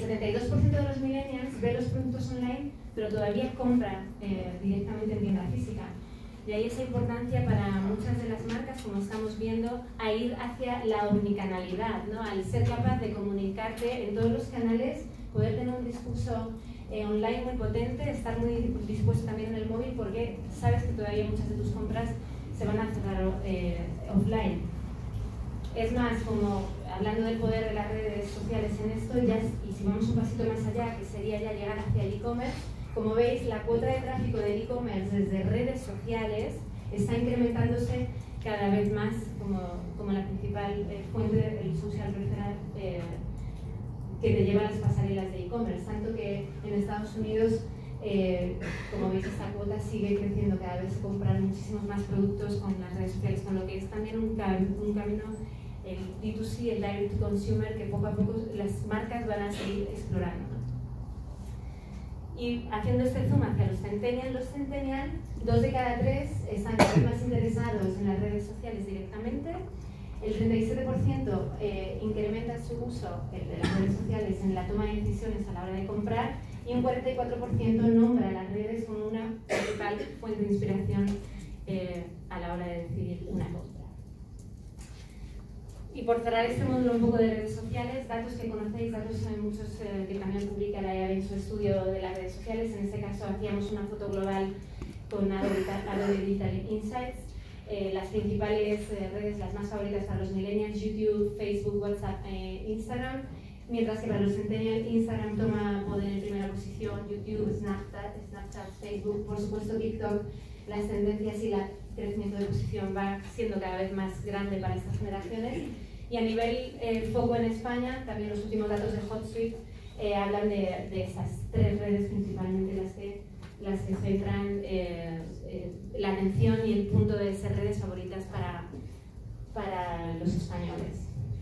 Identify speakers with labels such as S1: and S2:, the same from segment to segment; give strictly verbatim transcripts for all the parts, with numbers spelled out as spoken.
S1: setenta y dos por ciento de los millennials ve los productos online, pero todavía compra eh, directamente en tienda física. De ahí esa importancia para muchas de las marcas, como estamos viendo, a ir hacia la omnicanalidad, ¿no? Al ser capaz de comunicarte en todos los canales, poder tener un discurso eh, online muy potente, estar muy dispuesto también en el móvil, porque sabes que todavía muchas de tus compras se van a cerrar eh, offline. Es más, como hablando del poder de las redes sociales en esto, ya, y si vamos un pasito más allá, que sería ya llegar hacia el e-commerce, como veis, la cuota de tráfico del e-commerce desde redes sociales está incrementándose cada vez más como, como la principal eh, fuente del social referral eh, que te lleva a las pasarelas de e-commerce, tanto que en Estados Unidos, eh, como veis, esta cuota sigue creciendo, cada vez se compran muchísimos más productos con las redes sociales, con lo que es también un, cam un camino, el D dos C, el Direct to Consumer, que poco a poco las marcas van a seguir explorando. Y haciendo este zoom hacia los centennials, los centennials, dos de cada tres están más interesados en las redes sociales directamente. El treinta y siete por ciento eh, incrementa su uso el de las redes sociales en la toma de decisiones a la hora de comprar, y un cuarenta y cuatro por ciento nombra las redes como una principal fuente de inspiración eh, a la hora de decidir una compra. Y por cerrar este módulo un poco de redes sociales, datos que conocéis, datos eh, muchos eh, que también publica la I A B en su estudio de las redes sociales. En este caso hacíamos una foto global con Adobe Digital Insights. Eh, las principales eh, redes, las más favoritas para los millennials: YouTube, Facebook, WhatsApp, eh, Instagram. Mientras que para los centennials, Instagram toma poder en primera posición, YouTube, Snapchat, Snapchat, Facebook, por supuesto TikTok. Las tendencias y el crecimiento de posición va siendo cada vez más grande para estas generaciones. Y a nivel eh, foco en España, también los últimos datos de HotSuite eh, hablan de, de esas tres redes principalmente las que, las que centran eh, eh, la atención y el punto de ser redes favoritas para, para los españoles.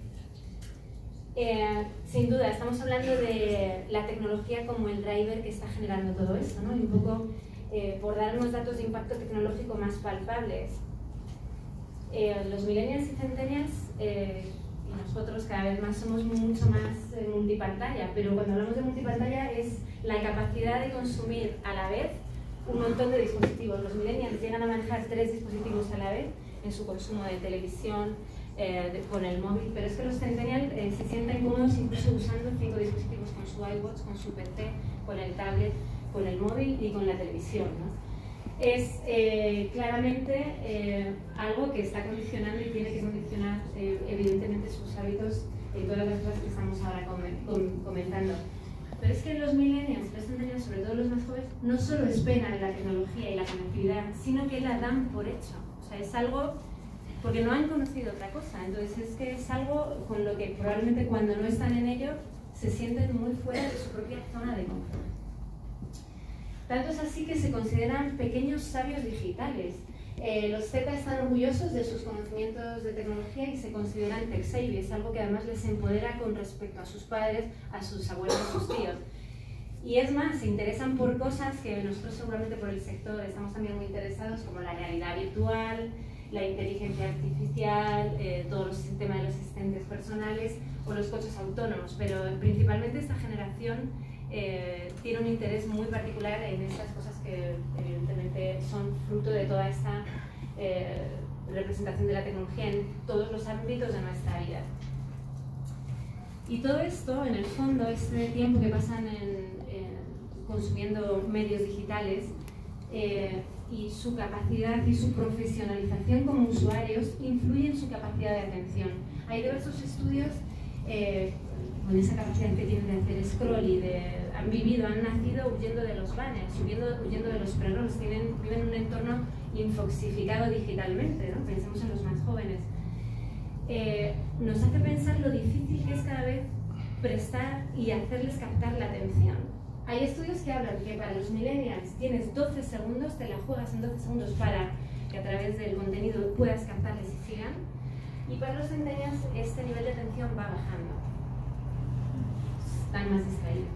S1: Eh, sin duda, estamos hablando de la tecnología como el driver que está generando todo esto, ¿no? Y un poco eh, por dar unos datos de impacto tecnológico más palpables. Eh, los millennials y centennials eh, y nosotros cada vez más somos mucho más eh, multipantalla, pero cuando hablamos de multipantalla es la capacidad de consumir a la vez un montón de dispositivos. Los millennials llegan a manejar tres dispositivos a la vez en su consumo de televisión, eh, de, con el móvil, pero es que los centennials eh, se sienten cómodos incluso usando cinco dispositivos, con su iWatch, con su P C, con el tablet, con el móvil y con la televisión, ¿no? Es eh, claramente eh, algo que está condicionando y tiene que condicionar eh, evidentemente sus hábitos en todas las cosas que estamos ahora com com comentando. Pero es que los millennials, los centennials, sobre todo los más jóvenes, no solo esperan la tecnología y la conectividad, sino que la dan por hecho. O sea, es algo porque no han conocido otra cosa. Entonces es que es algo con lo que probablemente cuando no están en ello se sienten muy fuera de su propia zona de confort. Tanto es así que se consideran pequeños sabios digitales. Eh, los Z están orgullosos de sus conocimientos de tecnología y se consideran tech savvy. Es algo que además les empodera con respecto a sus padres, a sus abuelos, a sus tíos. Y es más, se interesan por cosas que nosotros seguramente por el sector estamos también muy interesados, como la realidad virtual, la inteligencia artificial, eh, todos los sistemas de los asistentes personales o los coches autónomos. Pero principalmente esta generación Eh, tiene un interés muy particular en estas cosas que evidentemente son fruto de toda esta eh, representación de la tecnología en todos los ámbitos de nuestra vida. Y todo esto, en el fondo, este tiempo que pasan en, en, consumiendo medios digitales eh, y su capacidad y su profesionalización como usuarios influye en su capacidad de atención. Hay diversos estudios eh, con esa capacidad que tienen de hacer scroll y de, han vivido, han nacido huyendo de los banners, huyendo, huyendo de los pre-rolls, viven en un entorno infoxificado digitalmente, ¿no? Pensemos en los más jóvenes. Eh, nos hace pensar lo difícil que es cada vez prestar y hacerles captar la atención. Hay estudios que hablan que para los millennials tienes doce segundos, te la juegas en doce segundos para que a través del contenido puedas captarles y sigan, y para los centennials este nivel de atención va bajando. Están más distraídos.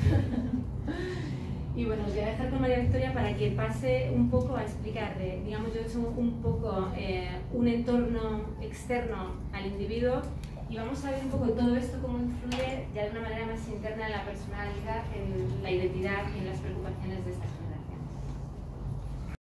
S1: Y bueno, os voy a dejar con María Victoria para que pase un poco a explicar, de, digamos, yo he hecho un poco eh, un entorno externo al individuo Y vamos a ver un poco todo esto cómo influye ya de una manera más interna en la personalidad, en la identidad y en las preocupaciones de esta gente.